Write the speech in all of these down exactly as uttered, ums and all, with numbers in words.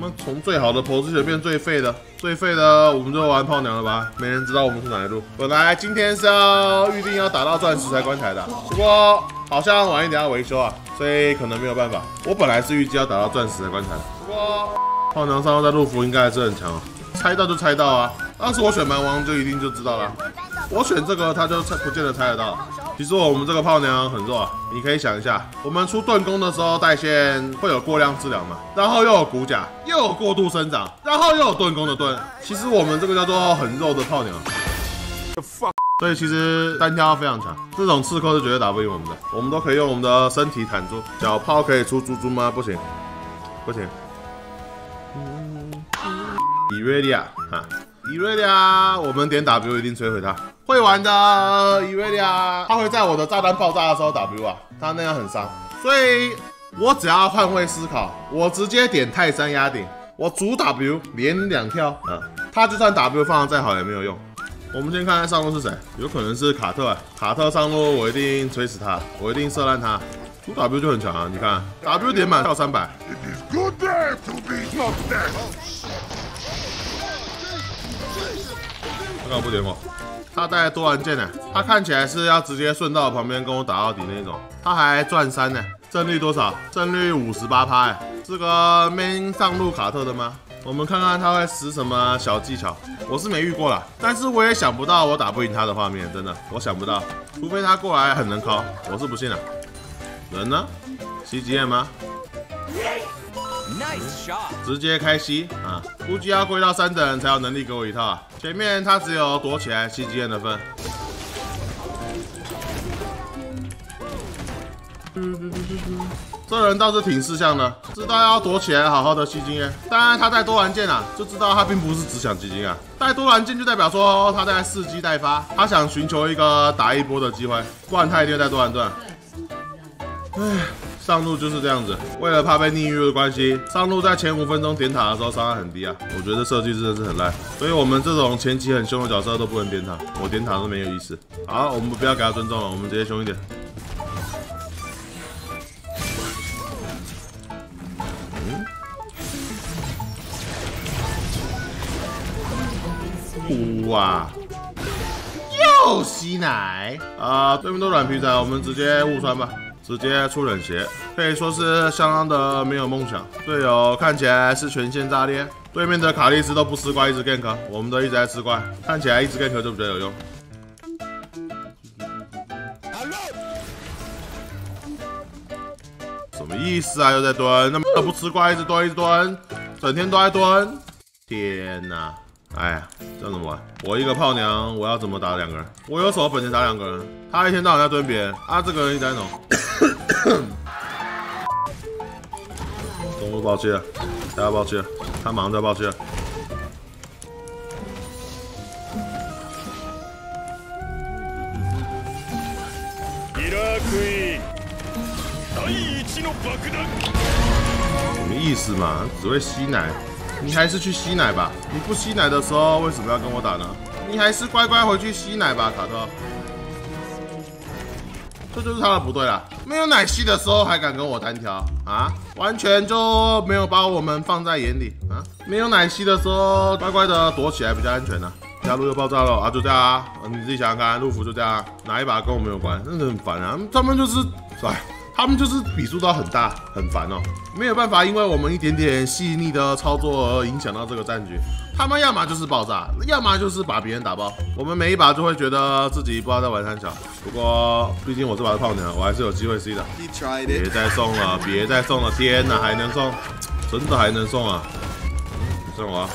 们从最好的 position 变最废的，最废的我们就玩炮娘了吧？没人知道我们是哪一路。本来今天是要预定要打到钻石才关台的，不过好像晚一点要维修啊，所以可能没有办法。我本来是预计要打到钻石才关台的，不过炮娘上路在陆服应该还是很强啊，猜到就猜到啊。当时我选蛮王就一定就知道了，我选这个他就猜不见得猜得到。其实我们这个炮娘很弱啊，你可以想一下，我们出盾弓的时候带线会有过量治疗嘛，然后又有骨甲，又有过度生长，然后又有盾弓的盾，其实我们这个叫做很肉的炮娘。所以其实单挑非常强，这种刺客是绝对打不赢我们的，我们都可以用我们的身体坦住。小炮可以出猪猪吗？不行，不行。伊瑞利亚哈。伊瑞利亚，我们点 W 一定摧毁他。会玩的伊瑞利亚，他会在我的炸弹爆炸的时候 W 啊，他那样很伤。所以我只要换位思考，我直接点泰山压顶，我主 W 连两跳啊，他就算 W 放的再好也没有用。我们先看看上路是谁，有可能是卡特啊，卡特上路我一定锤死他，我一定射烂他。主 W 就很强啊，你看 W 点满跳三百。他不点我，他带多兰剑呢，他看起来是要直接顺到我旁边跟我打到底那种，他还赚三呢，胜率多少？胜率五十八趴，哎，这个 main 上路卡特的吗？我们看看他会使什么小技巧，我是没遇过啦，但是我也想不到我打不赢他的画面，真的，我想不到，除非他过来很能靠，我是不信了。人呢？袭击眼吗？直接开吸啊！估计要归到三等才有能力给我一套啊！前面他只有躲起来吸击焰的份。这人倒是挺识相的，知道要躲起来好好的吸金焰。当然他带多兰剑啊，就知道他并不是只想吸金啊。带多兰剑就代表说他在伺机待发，他想寻求一个打一波的机会，不然他一定会带多兰盾。唉。上路就是这样子，为了怕被逆遇的关系，上路在前五分钟点塔的时候伤害很低啊。我觉得设计真的是很烂，所以我们这种前期很凶的角色都不能点塔，我点塔都没有意思。好，我们不要给他尊重了，我们直接凶一点。嗯，哇！又吸奶啊！对面都软皮仔，我们直接误穿吧。直接出冷血，可以说是相当的没有梦想。队友看起来是全线炸裂，对面的卡莉丝都不吃怪，一直 gank， 我们都一直在吃怪，看起来一直 gank 就比较有用。什么意思啊？又在蹲，那么不吃怪，一直蹲，一直蹲，整天都在蹲。天哪！哎呀，这样怎么玩？我一个炮娘，我要怎么打两个人？我有什么本钱打两个人？他一天到晚在蹲别人啊，这个人一直在弄。中路爆气了，大家爆气了，他马上就要爆气了。什么意思嘛？只会吸奶。你还是去吸奶吧，你不吸奶的时候为什么要跟我打呢？你还是乖乖回去吸奶吧，卡特。这就是他的不对啦，没有奶吸的时候还敢跟我单挑啊，完全就没有把我们放在眼里啊！没有奶吸的时候，乖乖的躲起来比较安全呢、啊。加路又爆炸了啊，就这样啊，你自己想想看，路服就这样、啊，哪一把跟我没有关，真的很烦啊！他们就是，哎。他们就是比数刀很大，很烦哦，没有办法，因为我们一点点细腻的操作而影响到这个战局。他们要么就是爆炸，要么就是把别人打爆。我们每一把就会觉得自己不知道在玩三小。不过，毕竟我这把是炮娘，我还是有机会 C 的。别再送了，别再送了！天哪，还能送？真的还能送啊！你送我、啊，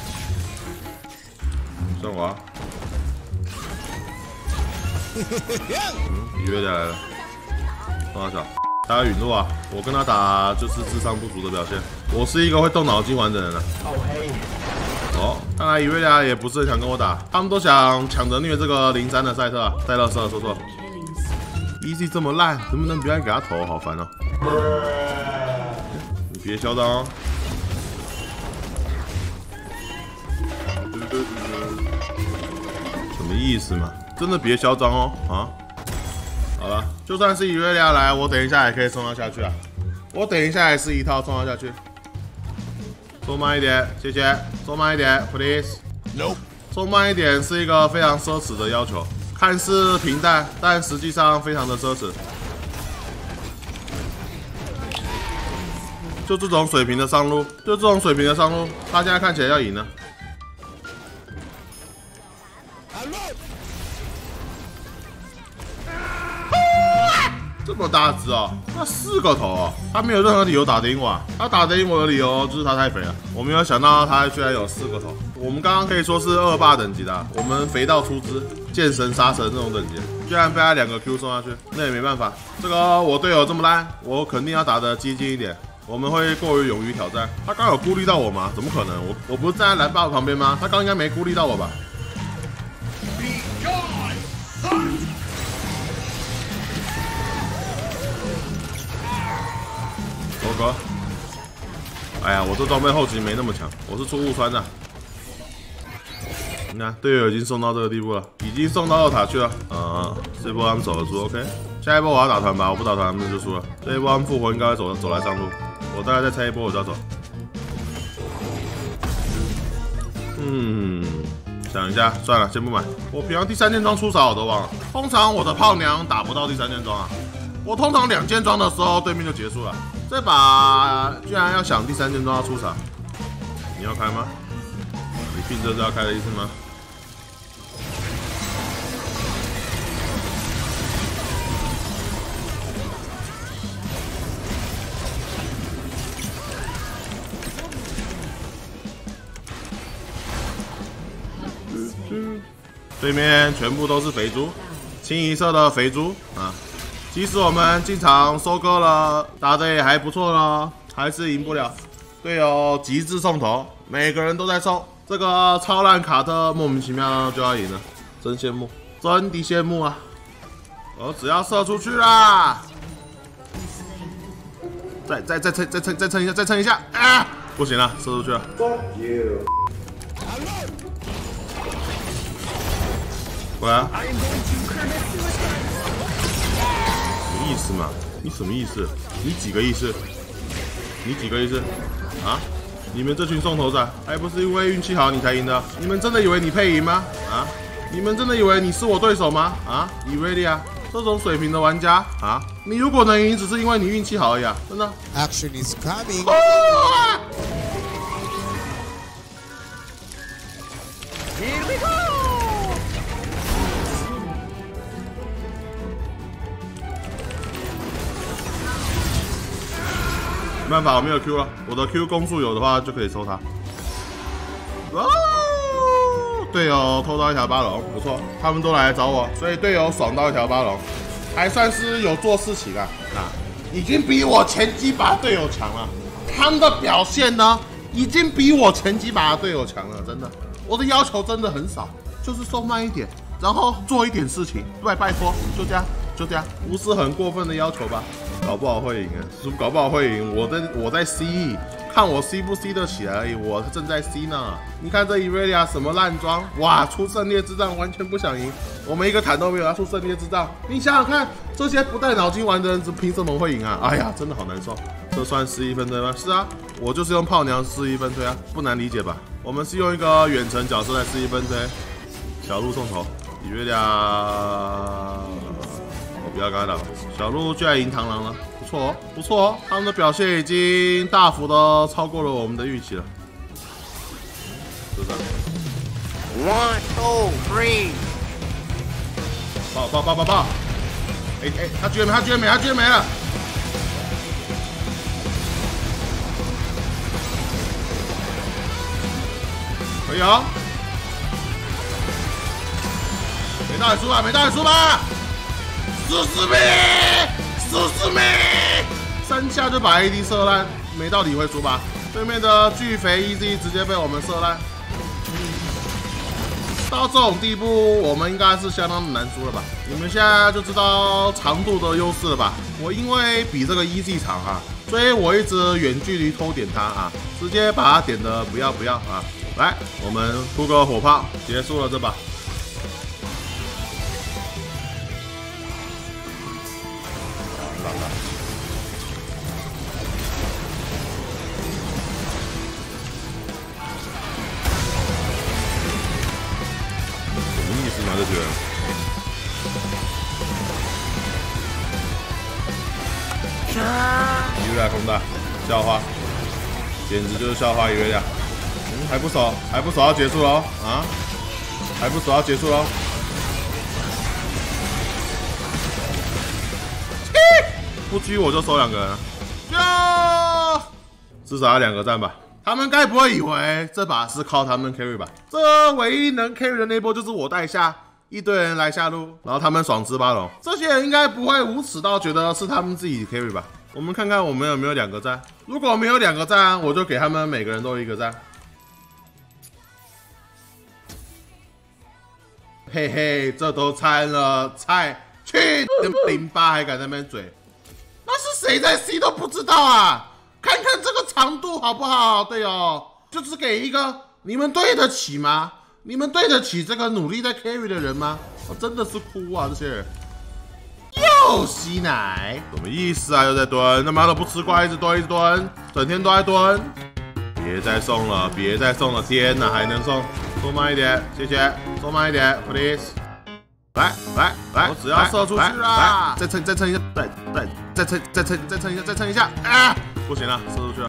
你送我、啊。嗯，约下来了。大小，他陨落啊！我跟他打就是智商不足的表现。我是一个会动脑筋玩的人啊。哦，看来伊瑞亚也不是很想跟我打，他们都想抢着虐这个零三的赛特啊。赛勒斯说错 ，Easy 这么烂，能不能不要给他投？好烦哦！你别嚣张哦。什么意思嘛？真的别嚣张哦啊！好了，就算是伊瑞利亚来，我等一下也可以送他下去啊！我等一下也是一套送他下去。 收慢一点，谢谢。收慢一点 ，please。 Nope。 收慢一点是一个非常奢侈的要求，看似平淡，但实际上非常的奢侈。就这种水平的上路，就这种水平的上路，他现在看起来要赢了。这么大只哦，那四个头哦，他没有任何理由打得赢我啊！他打得赢我的理由就是他太肥了。我没有想到他居然有四个头。我们刚刚可以说是恶霸等级的、啊，我们肥到出汁、见神杀神这种等级，居然被他两个 Q 送下去，那也没办法。这个我队友这么烂，我肯定要打得激进一点。我们会过于勇于挑战。他刚有孤立到我吗？怎么可能？我我不是站在蓝霸旁边吗？他刚应该没孤立到我吧？狗哥，哎呀，我这装备后期没那么强，我是出雾川的。你看，队友已经送到这个地步了，已经送到二塔去了。啊、嗯，这一波他们走得出 ，OK。下一波我要打团吧，我不打团他们就输了。这一波他们复活应该会走走来上路，我大概再猜一波我就要走。嗯，想一下，算了，先不买。我平常第三件装出啥我都忘了，通常我的炮娘打不到第三件装啊。我通常两件装的时候对面就结束了，这把居然要想第三件装要出啥？你要开吗？你并这是要开的意思吗？对面全部都是肥猪，清一色的肥猪啊！即使我们进场收割了，打得也还不错了，还是赢不了。队友极致送头，每个人都在送，这个超烂卡特莫名其妙就要赢了，真羡慕，真的羡慕啊！我只要射出去啦！再再再再再再再撑一下，再撑一下啊！不行了，射出去了。Fuck you！ 过来啊！什么意思嘛？你什么意思？你几个意思？你几个意思？啊？你们这群送头仔，还不是因为运气好你才赢的？你们真的以为你配赢吗？啊？你们真的以为你是我对手吗？啊？以为利啊？这种水平的玩家啊，你如果能赢，只是因为你运气好而已啊！真的。 Action is coming. 啊 Here we go. 没办法，我没有 Q 了。我的 Q 攻速有的话就可以抽它。哦，队友偷到一条巴龙，不错，他们都来找我，所以队友爽到一条巴龙，还算是有做事情啊。啊，已经比我前几把队友强了。他们的表现呢，已经比我前几把队友强了，真的。我的要求真的很少，就是送慢一点，然后做一点事情，拜拜托，就这样，就这样，不是很过分的要求吧？搞不好会赢啊！搞不好会赢，我在我在 C， 看我 C 不 C 得起来而已。我正在 C 呢。你看这伊瑞利亚什么烂装，哇！出胜利之战完全不想赢，我们一个坦都没有，要出胜利之战。你想想看，这些不带脑筋玩的人，凭什么会赢啊？哎呀，真的好难受。这算失一分推吗？是啊，我就是用炮娘失一分推啊，不难理解吧？我们是用一个远程角色来失一分推，小鹿送头，伊瑞利亚。不要跟他打了，小鹿居然赢螳螂了，不错哦，不错哦，他们的表现已经大幅的超过了我们的预期了，是不是 One, two, three. 爆爆爆爆爆！哎哎，他居然没，他居然没，他居然没了！可以哦，没到也输吧，没到也输吧！死死妹，死死妹，三下就把 A D 射烂，没道理会输吧？对面的巨肥 E Z 直接被我们射烂，到这种地步，我们应该是相当的难输了吧？你们现在就知道长度的优势了吧？我因为比这个 E Z 长啊，所以我一直远距离偷点他啊，直接把他点的不要不要啊！来，我们出个火炮，结束了这把。 吗？这局？伊瑞亚空大，校花，简直就是校花伊瑞亚。嗯，还不熟，还不熟要结束喽啊！还不熟要结束喽。不狙我就收两个人，呀！至少要两个赞吧。他们该不会以为这把是靠他们 carry 吧？这唯一能 carry 的那波就是我带下。 一堆人来下路，然后他们爽吃巴龙，这些人应该不会无耻到觉得是他们自己 carry 吧？我们看看我们有没有两个赞，如果没有两个赞，我就给他们每个人都一个赞。嘿嘿，这都掺了菜，去零八还敢在那边嘴，那是谁在 C 都不知道啊！看看这个长度好不好，队友，就只给一个，你们对得起吗？ 你们对得起这个努力在 carry 的人吗？我、哦、真的是哭啊！这些人又吸奶，什么意思啊？又在蹲，他妈的不吃瓜，一直蹲，一直蹲，整天都在蹲。别再送了，别再送了！天哪，还能送？送慢一点，谢谢。送慢一点 ，please。来来来，我只要射出去啦！再撑，再撑一下，再再再撑，再撑，再撑一下，再撑一下！啊，不行了，射出去了。